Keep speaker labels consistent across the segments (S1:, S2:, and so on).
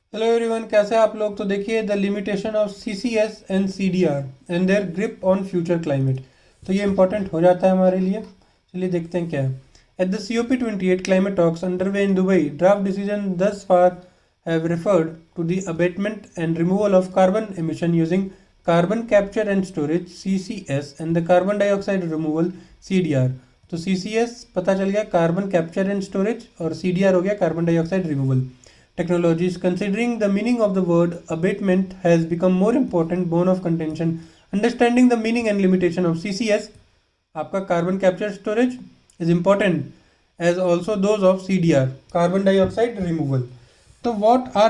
S1: Hello everyone, कैसे हैं आप लोग। तो देखिए the limitation of CCS and CDR and their grip on future climate. तो ये इंपॉर्टेंट हो जाता है हमारे लिए। चलिए देखते हैं क्या है। At the COP28 climate talks underway in Dubai, draft decision thus far have referred to the abatement and removal of carbon emission using carbon capture and storage CCS and the carbon dioxide removal CDR। तो CCS पता चल गया, carbon capture and storage, और CDR हो गया carbon dioxide removal technologies. Considering the meaning of the word abatement has become more important bone of contention. Understanding the meaning and limitation of CCS, आपका carbon capture storage, is important as also those of CDR, carbon dioxide removal. So what are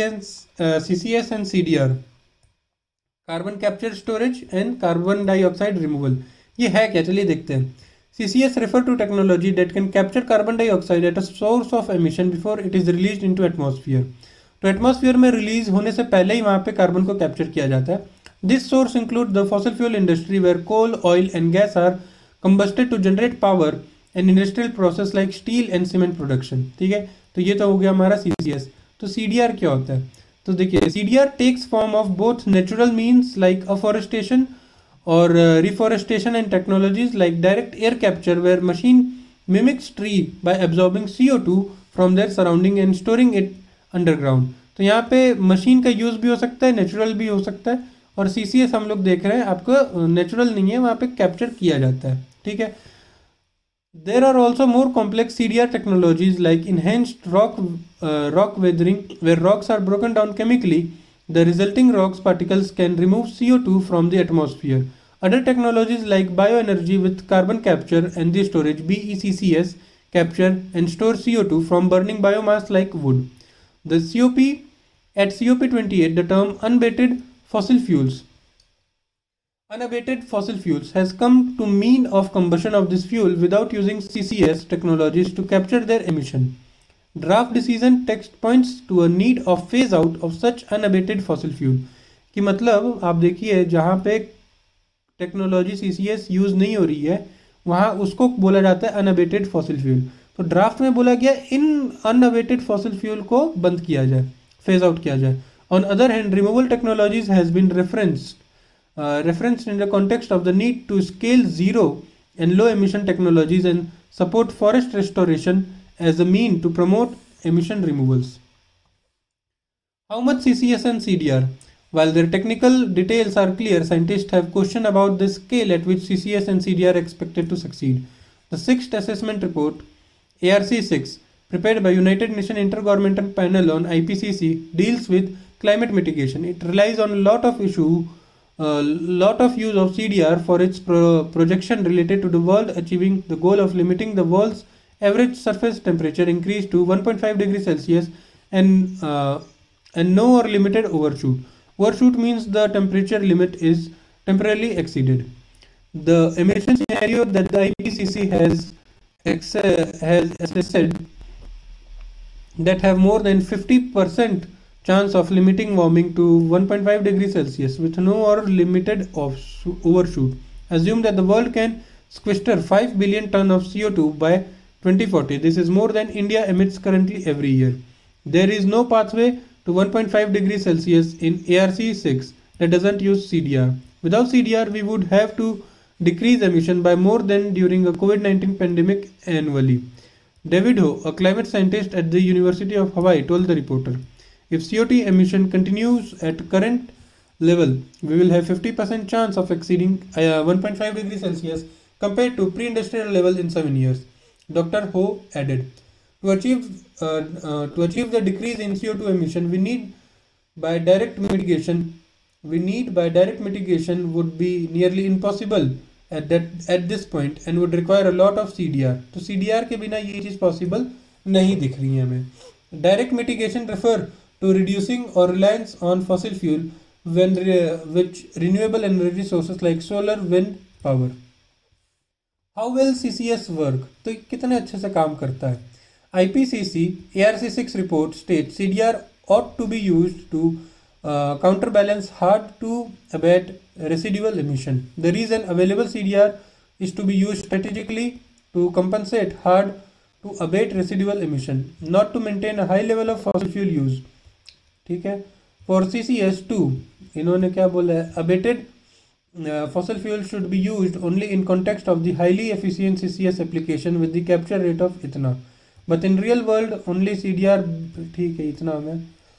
S1: CCS and CDR? Carbon capture storage and carbon dioxide removal. ये है क्या, चलिए देखते हैं। CCS refer to technology that can capture carbon dioxide at a source of emission before it is released into atmosphere। तो atmosphere में release होने से पहले ही वहाँ पे कार्बन को कैप्चर किया जाता है। This source include the fossil fuel industry where coal, oil and gas are combusted to generate power and industrial process like steel and cement production। ठीक है, तो ये तो हो गया हमारा CCS। तो CDR क्या होता है? तो देखिए CDR takes form of both natural means like afforestation or reforestation and technologies like direct air capture where machine mimics tree by absorbing CO2 from their surrounding and storing it underground। तो यहाँ पे machine का use भी हो सकता है, natural भी हो सकता है, और CCS हम लोग देख रहे हैं आपको नेचुरल नहीं है, वहाँ पे कैप्चर किया जाता है। ठीक है, there are also more complex CDR technologies like enhanced rock weathering where rocks are broken down chemically. The resulting rocks particles can remove CO2 from the atmosphere. Other technologies like bioenergy with carbon capture and the storage BECCS capture and store CO2 from burning biomass like wood. The COP28 the term unabated fossil fuels has come to mean of combustion of this fuel without using CCS technologies to capture their emission. Draft decision text points to a need of phase out of such unabated fossil fuel। कि मतलब आप देखिए जहाँ पे technology CCS use नहीं हो रही है वहाँ उसको बोला जाता है अनअबेटेड फॉसिल फ्यूल। तो ड्राफ्ट में बोला गया इन अनअबेटेड फॉसिल फ्यूल को बंद किया जाए, फेज आउट किया जाए। On other hand removal technologies has been referenced in the context of the need to scale zero and low emission technologies and support forest restoration as a mean to promote emission removals. How much CCS and CDR? While their technical details are clear, scientists have questioned about the scale at which CCS and CDR are expected to succeed. The sixth assessment report, ARC6, prepared by United Nations Intergovernmental Panel on IPCC, deals with climate mitigation. It relies on a lot of use of CDR for its projection related to the world achieving the goal of limiting the world's average surface temperature increase to 1.5 degrees Celsius and no or limited overshoot. Overshoot means the temperature limit is temporarily exceeded. The emission scenario that the IPCC has assessed that have more than 50% chance of limiting warming to 1.5 degrees Celsius with no or limited overshoot. Assume that the world can sequester 5 billion ton of CO2 by 2040. This is more than India emits currently every year. There is no pathway to 1.5 degrees Celsius in ARC6 that doesn't use CDR. Without CDR, we would have to decrease emission by more than during a COVID-19 pandemic annually. David Ho, a climate scientist at the University of Hawaii, told the reporter, if CO2 emission continues at current level, we will have 50% chance of exceeding 1.5 degrees Celsius compared to pre-industrial level in 7 years. Dr. Ho added, to achieve the decrease in CO2 emission, we need by direct mitigation would be nearly impossible at this point and would require a lot of CDR. तो CDR के बिना ये चीज़ possible नहीं दिख रही है हमें। Direct mitigation refer to reducing or reliance on fossil fuel when which renewable energy sources like solar, wind power. How will CCS work? तो कितने अच्छे से काम करता है। IPCC ARC6 report states CDR ought to be used to counterbalance hard to abate residual emission. The reason available CDR is to be used strategically to compensate hard to abate residual emission, not to maintain a high level of fossil fuel use. ठीक है। For CCS2 इन्होंने क्या बोला है, abated fossil fuel should be used only in context of the highly efficient CCS application with the capture rate of इतना, but in real world only CDR, ठीक है इतना हमें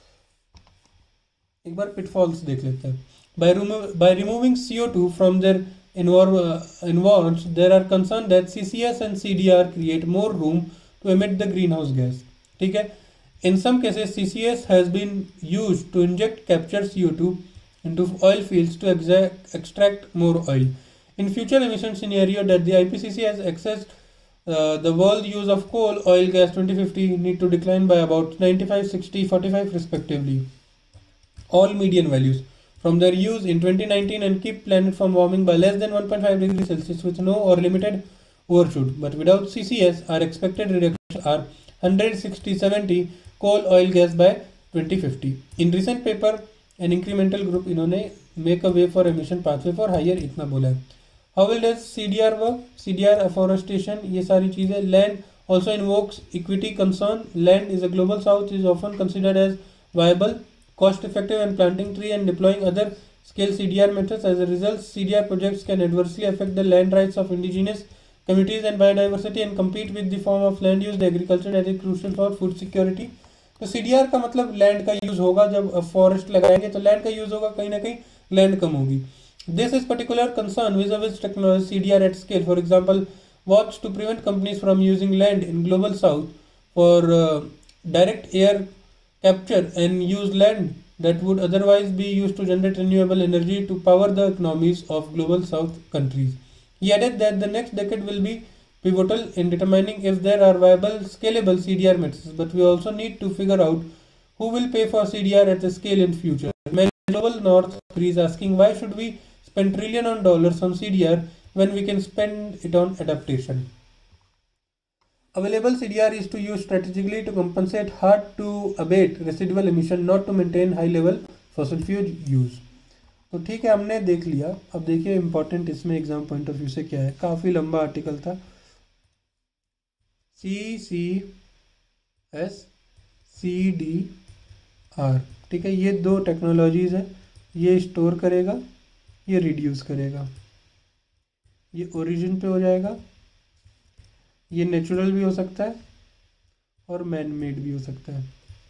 S1: एक बार pitfalls देख लेते हैं. By removing CO2 from their environs, there are concerns that CCS and CDR create more room to emit the greenhouse gas. ठीक है. In some cases, CCS has been used to inject capture CO2 into oil fields to extract more oil. In future emission scenario that the IPCC has accessed, the world use of coal, oil, gas 2050 need to decline by about 95, 60, 45 respectively. All median values from their use in 2019 and keep planet from warming by less than 1.5 degrees Celsius with no or limited overshoot. But without CCS, our expected reduction are 100, 60, 70 coal, oil, gas by 2050. In recent paper, an incremental group इन्होंने make a way for emission pathway for higher इतना बोला है. How will does CDR work? CDR afforestation ये सारी चीज़ें. Land also invokes equity concern. Land is a global south is often considered as viable, cost effective and planting tree and deploying other scale CDR methods. As a result, CDR projects can adversely affect the land rights of indigenous communities and biodiversity and compete with the form of land use the agriculture that is crucial for food security. तो CDR का मतलब land का use होगा. जब forest लगाएंगे तो land का use होगा, कहीं ना कहीं लैंड कम होगी. This is particular concern vis-a-vis technology CDR at scale. For example, what's to prevent companies from using land in global south for direct air capture and use land that would otherwise be used to generate renewable energy to power the economies of global south countries. He added that the next decade will be pivotal in determining if there are viable, scalable CDR methods, but we also need to figure out who will pay for CDR at the scale in future. Many global north is asking why should we spend trillions of dollars on CDR when we can spend it on adaptation. Available CDR is to use strategically to compensate hard to abate residual emission, not to maintain high level fossil fuel use. तो ठीक है, हमने देख लिया. अब देखिए important इसमें exam point of view से क्या है. काफ़ी लंबा आर्टिकल था. CCS CDR, ठीक है. ये दो टेक्नोलॉजीज़ है. ये स्टोर करेगा, ये रिड्यूस करेगा. ये ओरिजिन पे हो जाएगा. ये नेचुरल भी हो सकता है और मैन मेड भी हो सकता है.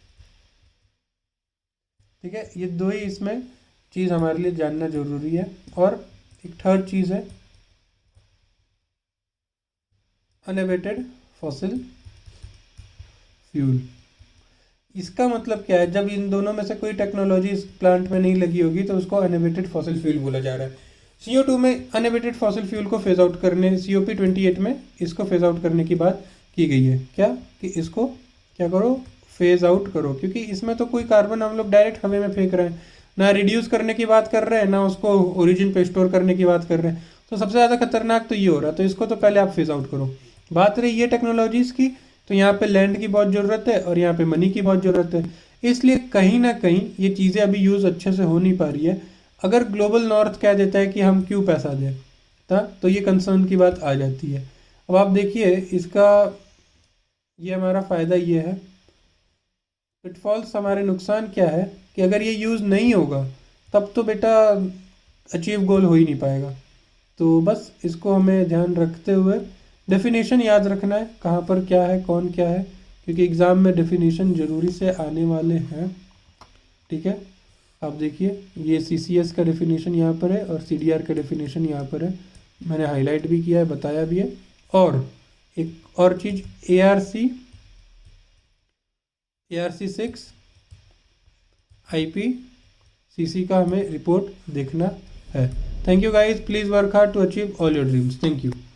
S1: ठीक है. ये दो ही इसमें चीज़ हमारे लिए जानना जरूरी है. और एक थर्ड चीज़ है अनएबेटेड फॉसिल फ्यूल. इसका मतलब क्या है, जब इन दोनों में से कोई टेक्नोलॉजी इस प्लांट में नहीं लगी होगी तो उसको अनएबेटेड फॉसिल फ्यूल बोला जा रहा है. CO2 में अनएबेटेड फॉसिल फ्यूल को फेज आउट करने, COP28 में इसको फेज आउट करने की बात की गई है. क्या कि इसको क्या करो, फेज आउट करो, क्योंकि इसमें तो कोई कार्बन हम लोग डायरेक्ट हवा में फेंक रहे हैं. ना रिड्यूस करने की बात कर रहे हैं, ना उसको ओरिजिन पे स्टोर करने की बात कर रहे हैं. तो सबसे ज़्यादा खतरनाक तो ये हो रहा है. तो इसको तो पहले आप फेज आउट करो. बात रही ये टेक्नोलॉजीज़ की, तो यहाँ पे लैंड की बहुत ज़रूरत है और यहाँ पे मनी की बहुत ज़रूरत है. इसलिए कहीं ना कहीं ये चीज़ें अभी यूज़ अच्छे से हो नहीं पा रही है. अगर ग्लोबल नॉर्थ कह देता है कि हम क्यों पैसा दें, तो ये कंसर्न की बात आ जाती है. अब आप देखिए इसका, ये हमारा फ़ायदा ये है. पिटफॉल्स हमारे नुकसान क्या है कि अगर ये यूज़ नहीं होगा तब तो बेटा अचीव गोल हो ही नहीं पाएगा. तो बस इसको हमें ध्यान रखते हुए डेफिनेशन याद रखना है, कहाँ पर क्या है, कौन क्या है, क्योंकि एग्ज़ाम में डेफिनेशन ज़रूरी से आने वाले हैं. ठीक है. आप देखिए ये CCS का डेफिनेशन यहाँ पर है और CDR का डेफिनेशन यहाँ पर है. मैंने हाईलाइट भी किया है, बताया भी है. और एक और चीज़ ARC6 IPCC का हमें रिपोर्ट देखना है. Thank you guys. Please work hard to achieve all your dreams. Thank you.